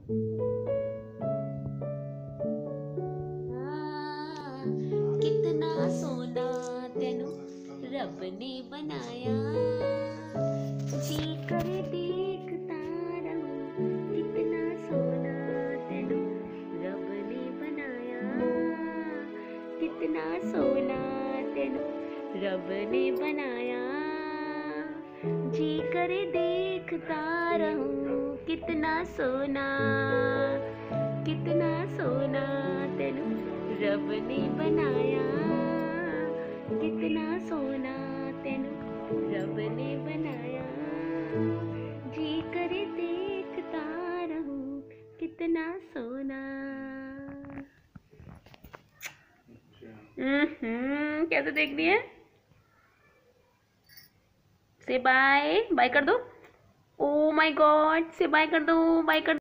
कितना सोना तेनू रब ने बनाया, जी करे देखता रहूं कितना सोना तेनू रब ने बनाया, कितना सोना तेनू रब ने बनाया, जी करे देखता रहूं कितना सोना तेनू रब ने बनाया, कितना सोना तेनू रब ने बनाया, जी करे देखता रहूं कितना सोना। कैसे देखनी है? से बाय बाय कर दो। Oh my god, say bye कर दो, बाय कर